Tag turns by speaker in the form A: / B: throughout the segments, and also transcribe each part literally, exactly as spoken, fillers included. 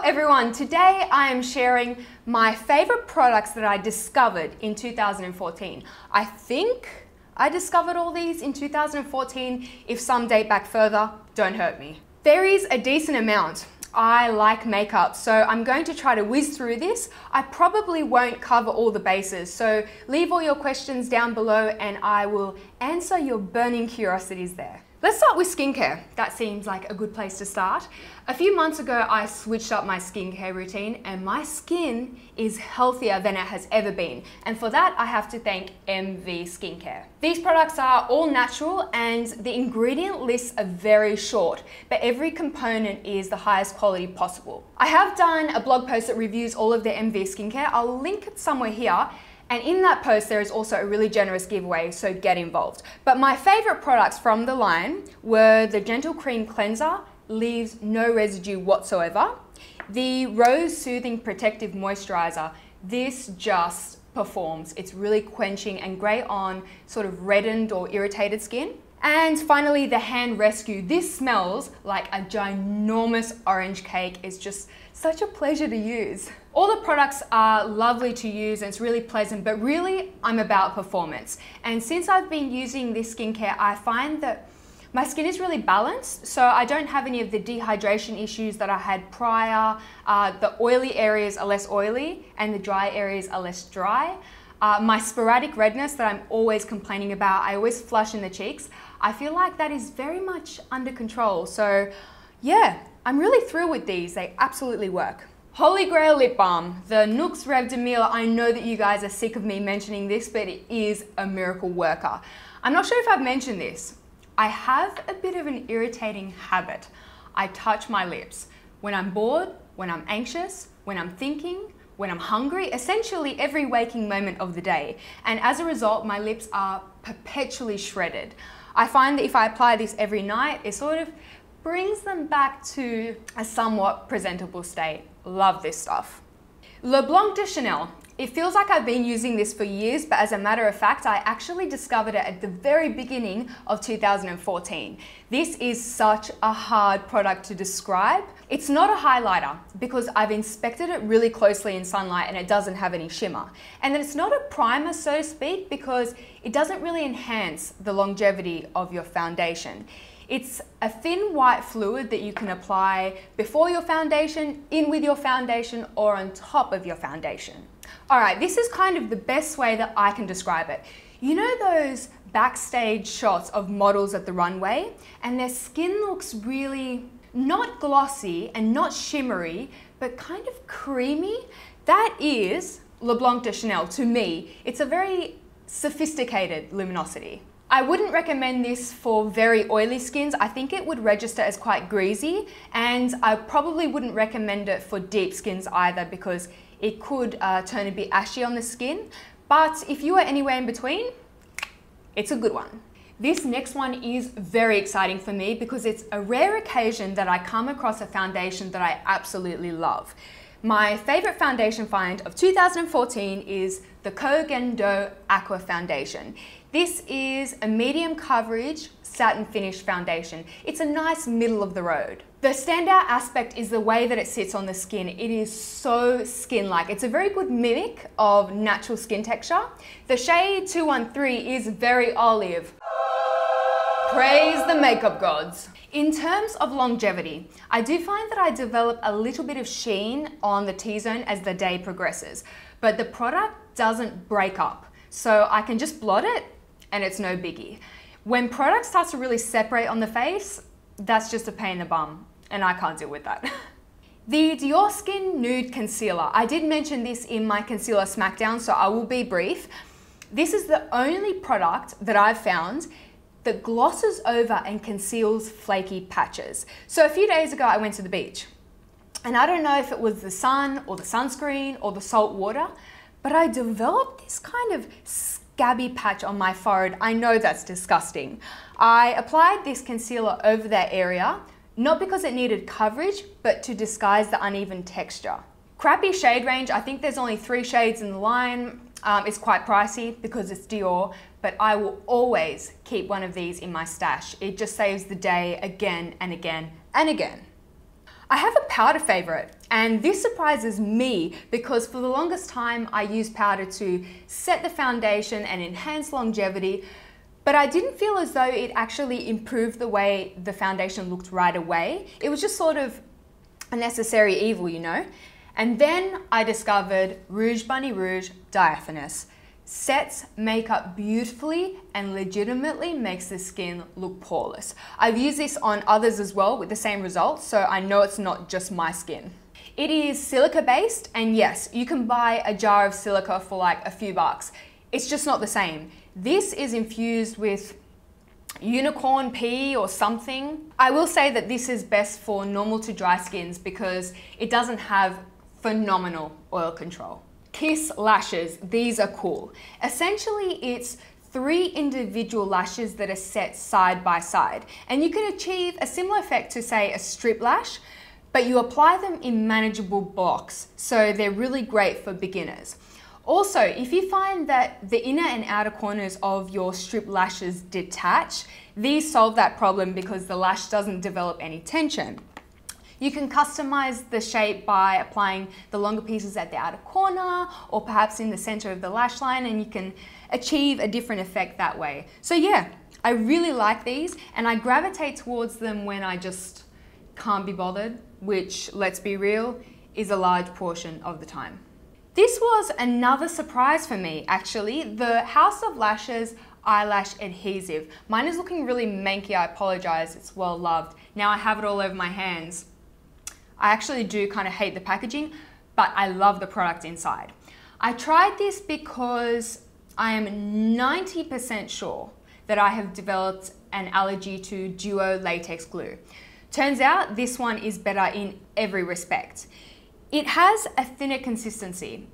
A: everyone, today I am sharing my favorite products that I discovered in two thousand fourteen. I think I discovered all these in two thousand fourteen. If some date back further, don't hurt me. There is a decent amount. I like makeup, so I'm going to try to whiz through this. I probably won't cover all the bases, so leave all your questions down below and I will answer your burning curiosities there. Let's start with skincare. That seems like a good place to start. A few months ago, I switched up my skincare routine and my skin is healthier than it has ever been. And for that, I have to thank M V Skincare. These products are all natural and the ingredient lists are very short, but every component is the highest quality possible. I have done a blog post that reviews all of the M V Skincare. I'll link it somewhere here. And in that post, there is also a really generous giveaway, so get involved. But my favorite products from the line were the Gentle Cream Cleanser, leaves no residue whatsoever. The Rose Soothing Protective Moisturizer, this just performs. It's really quenching and great on sort of reddened or irritated skin. And finally, the Hand Rescue. This smells like a ginormous orange cake. It's just such a pleasure to use. All the products are lovely to use and it's really pleasant, but really I'm about performance. And since I've been using this skincare, I find that my skin is really balanced, so I don't have any of the dehydration issues that I had prior. Uh, the oily areas are less oily and the dry areas are less dry. Uh, my sporadic redness that I'm always complaining about, I always flush in the cheeks, I feel like that is very much under control. So yeah, I'm really thrilled with these. They absolutely work. Holy Grail Lip Balm, the Nuxe Rev de Mille. I know that you guys are sick of me mentioning this, but it is a miracle worker. I'm not sure if I've mentioned this. I have a bit of an irritating habit. I touch my lips when I'm bored, when I'm anxious, when I'm thinking, when I'm hungry, essentially every waking moment of the day. And as a result, my lips are perpetually shredded. I find that if I apply this every night, it sort of brings them back to a somewhat presentable state. Love this stuff. Le Blanc de Chanel. It feels like I've been using this for years, but as a matter of fact, I actually discovered it at the very beginning of two thousand fourteen. This is such a hard product to describe. It's not a highlighter because I've inspected it really closely in sunlight and it doesn't have any shimmer. And then it's not a primer, so to speak, because it doesn't really enhance the longevity of your foundation. It's a thin white fluid that you can apply before your foundation, in with your foundation, or on top of your foundation. All right, this is kind of the best way that I can describe it. You know those backstage shots of models at the runway and their skin looks really not glossy and not shimmery, but kind of creamy? That is Le Blanc de Chanel to me. It's a very sophisticated luminosity. I wouldn't recommend this for very oily skins. I think it would register as quite greasy, and I probably wouldn't recommend it for deep skins either because it could uh, turn a bit ashy on the skin. But if you are anywhere in between, it's a good one. This next one is very exciting for me because it's a rare occasion that I come across a foundation that I absolutely love. My favorite foundation find of two thousand fourteen is the Koh Gen Do Aqua Foundation. This is a medium coverage satin finish foundation. It's a nice middle of the road. The standout aspect is the way that it sits on the skin. It is so skin-like. It's a very good mimic of natural skin texture. The shade two one three is very olive. Praise the makeup gods. In terms of longevity, I do find that I develop a little bit of sheen on the T-zone as the day progresses, but the product doesn't break up. So I can just blot it and it's no biggie. When product starts to really separate on the face, that's just a pain in the bum and I can't deal with that. The Dior Skin Nude Concealer. I did mention this in my Concealer Smackdown, so I will be brief. This is the only product that I've found that glosses over and conceals flaky patches. So a few days ago, I went to the beach and I don't know if it was the sun or the sunscreen or the salt water, but I developed this kind of scabby patch on my forehead. I know that's disgusting. I applied this concealer over that area, not because it needed coverage, but to disguise the uneven texture. Crappy shade range, I think there's only three shades in the line. Um, it's quite pricey because it's Dior, but I will always keep one of these in my stash. It just saves the day again and again and again. I have a powder favorite, and this surprises me because for the longest time I used powder to set the foundation and enhance longevity, but I didn't feel as though it actually improved the way the foundation looked right away. It was just sort of a necessary evil, you know? And then I discovered Rouge Bunny Rouge Diaphanous. Sets makeup beautifully and legitimately makes the skin look poreless. I've used this on others as well with the same results, so I know it's not just my skin. It is silica based, and yes, you can buy a jar of silica for like a few bucks. It's just not the same. This is infused with unicorn pea or something. I will say that this is best for normal to dry skins because it doesn't have phenomenal oil control. Kiss lashes, these are cool. Essentially, it's three individual lashes that are set side by side, and you can achieve a similar effect to, say, a strip lash, but you apply them in manageable blocks, so they're really great for beginners. Also, if you find that the inner and outer corners of your strip lashes detach, these solve that problem because the lash doesn't develop any tension. You can customize the shape by applying the longer pieces at the outer corner or perhaps in the center of the lash line, and you can achieve a different effect that way. So yeah, I really like these, and I gravitate towards them when I just can't be bothered, which, let's be real, is a large portion of the time. This was another surprise for me, actually. The House of Lashes eyelash adhesive. Mine is looking really manky, I apologize, it's well loved. Now I have it all over my hands. I actually do kind of hate the packaging, but I love the product inside. I tried this because I am ninety percent sure that I have developed an allergy to duo latex glue. Turns out this one is better in every respect. It has a thinner consistency,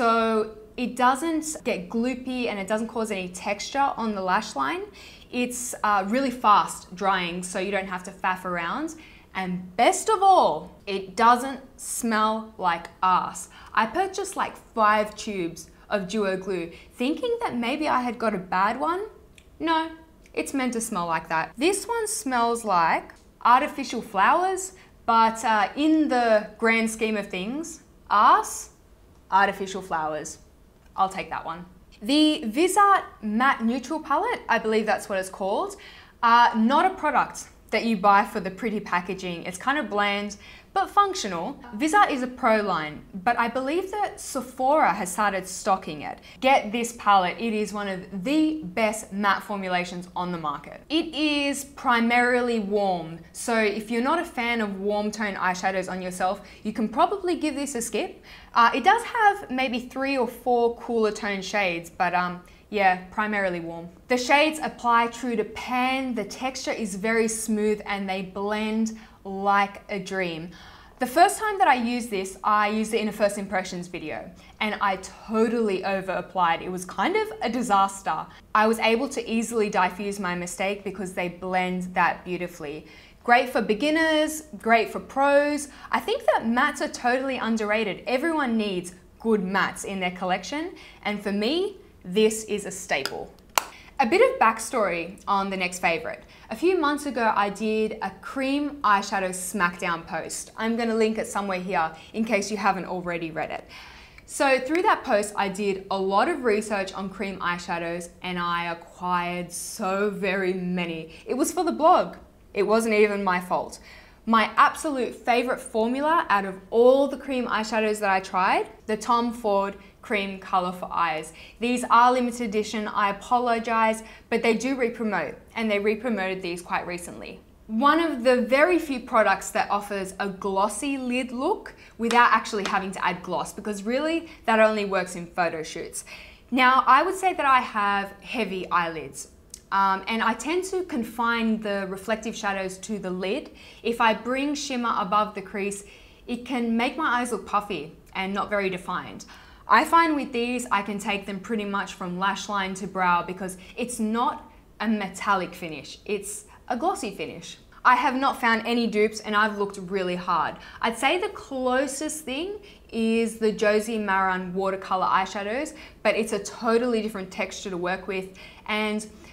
A: so it doesn't get gloopy and it doesn't cause any texture on the lash line. It's uh, really fast drying, so you don't have to faff around. And best of all, it doesn't smell like ass. I purchased like five tubes of duo glue, thinking that maybe I had got a bad one. No, it's meant to smell like that. This one smells like artificial flowers, but uh, in the grand scheme of things, ass, artificial flowers. I'll take that one. The Visart Matte Neutral Palette, I believe that's what it's called, uh, not a product that you buy for the pretty packaging. It's kind of bland, but functional. Visart is a pro line, but I believe that Sephora has started stocking it. Get this palette, it is one of the best matte formulations on the market. It is primarily warm, so if you're not a fan of warm tone eyeshadows on yourself, you can probably give this a skip. Uh, it does have maybe three or four cooler tone shades, but um, yeah, primarily warm. The shades apply true to pan, the texture is very smooth and they blend like a dream. The first time that I used this, I used it in a first impressions video and I totally over applied. It was kind of a disaster. I was able to easily diffuse my mistake because they blend that beautifully. Great for beginners, great for pros. I think that mattes are totally underrated. Everyone needs good mattes in their collection, and for me, this is a staple. A bit of backstory on the next favorite. A few months ago, I did a cream eyeshadow smackdown post. I'm gonna link it somewhere here in case you haven't already read it. So through that post, I did a lot of research on cream eyeshadows and I acquired so very many. It was for the blog. It wasn't even my fault. My absolute favorite formula out of all the cream eyeshadows that I tried, the Tom Ford Cream Color for Eyes. These are limited edition, I apologize, but they do re-promote, and they re-promoted these quite recently. One of the very few products that offers a glossy lid look without actually having to add gloss, because really that only works in photo shoots. Now, I would say that I have heavy eyelids. Um, and I tend to confine the reflective shadows to the lid. If I bring shimmer above the crease, it can make my eyes look puffy and not very defined. I find with these, I can take them pretty much from lash line to brow because it's not a metallic finish, it's a glossy finish. I have not found any dupes and I've looked really hard. I'd say the closest thing is the Josie Maran watercolor eyeshadows, but it's a totally different texture to work with. And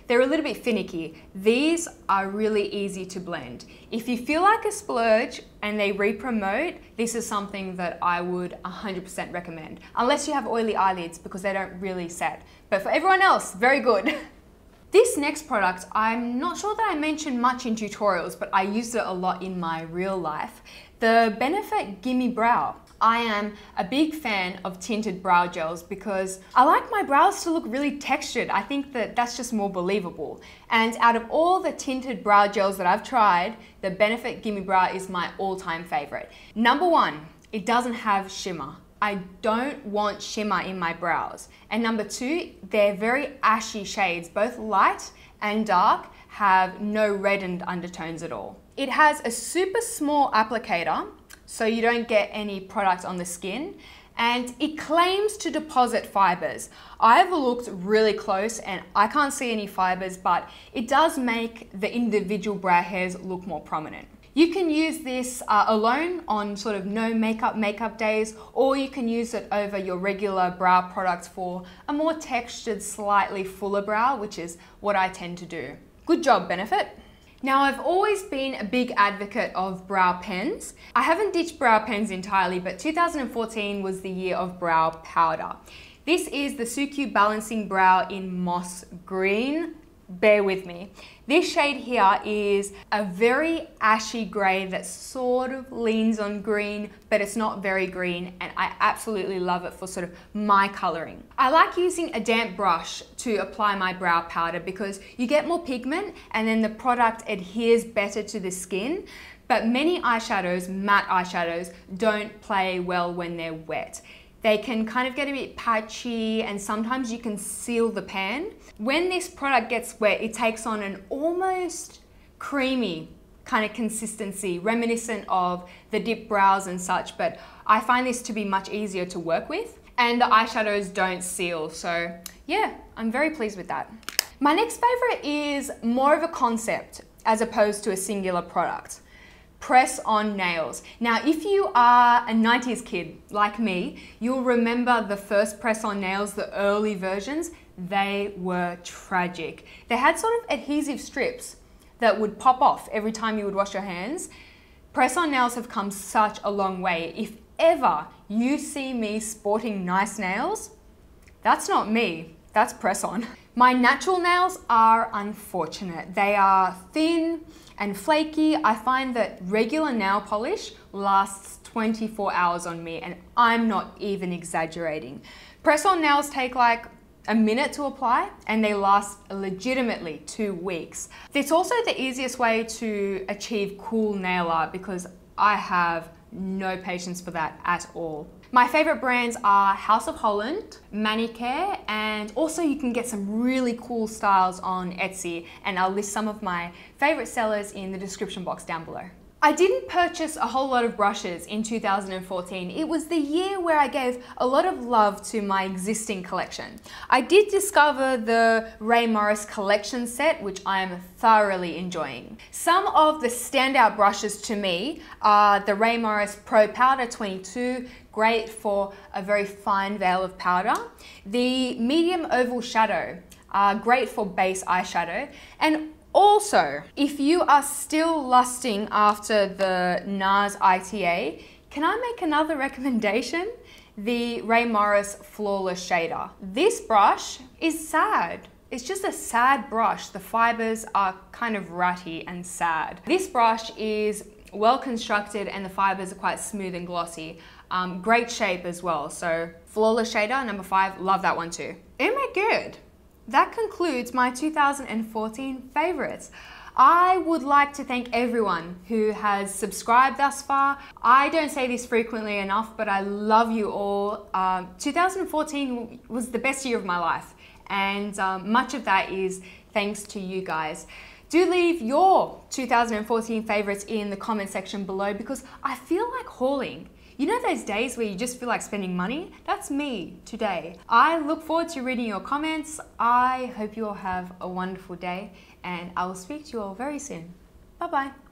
A: they're a little bit finicky. These are really easy to blend. If you feel like a splurge and they re-promote, this is something that I would one hundred percent recommend. Unless you have oily eyelids, because they don't really set. But for everyone else, very good. This next product, I'm not sure that I mentioned much in tutorials, but I used it a lot in my real life. The Benefit Gimme Brow. I am a big fan of tinted brow gels because I like my brows to look really textured. I think that that's just more believable. And out of all the tinted brow gels that I've tried, the Benefit Gimme Brow is my all-time favorite. Number one, it doesn't have shimmer. I don't want shimmer in my brows. And number two, they're very ashy shades, both light and dark, have no reddened undertones at all. It has a super small applicator, so you don't get any product on the skin, and it claims to deposit fibers. I've looked really close and I can't see any fibers, but it does make the individual brow hairs look more prominent. You can use this uh, alone on sort of no makeup makeup days, or you can use it over your regular brow products for a more textured, slightly fuller brow, which is what I tend to do. Good job, Benefit. Now, I've always been a big advocate of brow pens. I haven't ditched brow pens entirely, but two thousand fourteen was the year of brow powder. This is the Suicune Balancing Brow in Moss Green. Bear with me. This shade here is a very ashy grey that sort of leans on green, but it's not very green, and I absolutely love it for sort of my colouring. I like using a damp brush to apply my brow powder because you get more pigment and then the product adheres better to the skin. But many eyeshadows, matte eyeshadows, don't play well when they're wet. They can kind of get a bit patchy and sometimes you can seal the pan. When this product gets wet, it takes on an almost creamy kind of consistency, reminiscent of the dip brows and such, but I find this to be much easier to work with. And the eyeshadows don't seal, so yeah, I'm very pleased with that. My next favorite is more of a concept as opposed to a singular product. Press-on nails. Now, if you are a nineties kid like me, you'll remember the first press-on nails, the early versions. They were tragic. They had sort of adhesive strips that would pop off every time you would wash your hands. Press-on nails have come such a long way. If ever you see me sporting nice nails, that's not me, that's press-on. My natural nails are unfortunate. They are thin and flaky. I find that regular nail polish lasts twenty-four hours on me, and I'm not even exaggerating. Press-on nails take like a minute to apply and they last legitimately two weeks. It's also the easiest way to achieve cool nail art because I have no patience for that at all. My favorite brands are House of Holland, Manicare, and also you can get some really cool styles on Etsy, and I'll list some of my favorite sellers in the description box down below. I didn't purchase a whole lot of brushes in two thousand fourteen. It was the year where I gave a lot of love to my existing collection. I did discover the Ray Morris collection set, which I am thoroughly enjoying. Some of the standout brushes to me are the Ray Morris Pro Powder twenty-two, great for a very fine veil of powder. The Medium Oval Shadow, uh, great for base eyeshadow. And also, if you are still lusting after the NARS I T A, can I make another recommendation? The Ray Morris Flawless Shader. This brush is sad. It's just a sad brush. The fibers are kind of ratty and sad. This brush is well constructed and the fibers are quite smooth and glossy. Um, great shape as well. So Flawless Shader, number five, love that one too. Oh my god. That concludes my two thousand fourteen favorites. I would like to thank everyone who has subscribed thus far. I don't say this frequently enough, but I love you all. Um, two thousand fourteen was the best year of my life, and um, much of that is thanks to you guys. Do leave your two thousand fourteen favorites in the comment section below because I feel like hauling. You know those days where you just feel like spending money? That's me today. I look forward to reading your comments. I hope you all have a wonderful day and I will speak to you all very soon. Bye bye.